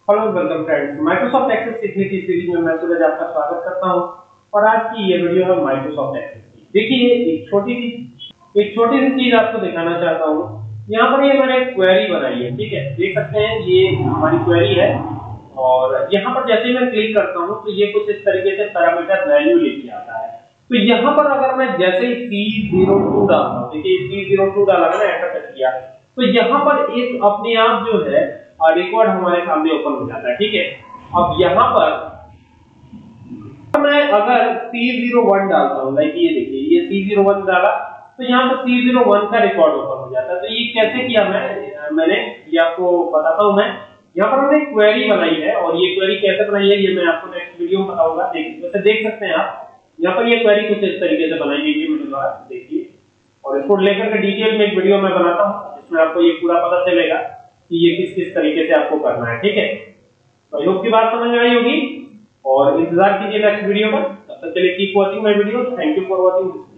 Hello welcome friends, Microsoft Access सीखने की series में मैं सूरज आपका स्वागत करता हूं। और आज की ये वीडियो है माइक्रोसॉफ्ट एक्सेस की। देखिए एक छोटी सी चीज आपको दिखाना चाहता हूं। यहाँ पर ये मैंने एक क्वेरी बनाई है, ठीक है, देख सकते हैं ये हमारी क्वेरी है। और यहाँ पर जैसे मैं क्लिक करता हूँ तो ये कुछ इस तरीके से पैरामीटर वैल्यू लेके आता है। तो यहाँ पर अगर मैं जैसे ही C02 डालता हूँ, देखिए C02 डाला मैंने, एंटर प्रेस किया, तो यहाँ पर एक अपने आप जो है रिकॉर्ड हमारे सामने ओपन हो जाता है, ठीक है। अब यहाँ पर मैं अगर C01 डालता हूँ, लाइक ये देखिए ये C01 डाला, तो यहाँ पर C01 का रिकॉर्ड ओपन हो जाता है। तो ये कैसे किया मैंने ये आपको बताता हूँ। मैं यहाँ पर हमने क्वेरी बनाई है, और ये क्वेरी कैसे बनाई है ये मैं आपको नेक्स्ट वीडियो में बताऊंगा। वैसे देख सकते हैं आप, यहाँ पर ये क्वेरी कुछ इस तरीके से बनाई गई है मेरे द्वारा, देखिए। और इसको लेकर के डिटेल में एक वीडियो मैं बनाता हूँ, जिसमें आपको ये पूरा पता चलेगा कि ये किस किस तरीके से आपको करना है, ठीक है। तो आई होप की बात समझ आई होगी, और इंतजार कीजिए नेक्स्ट वीडियो का। तब तक के लिए keep watching my video. Thank you for watching.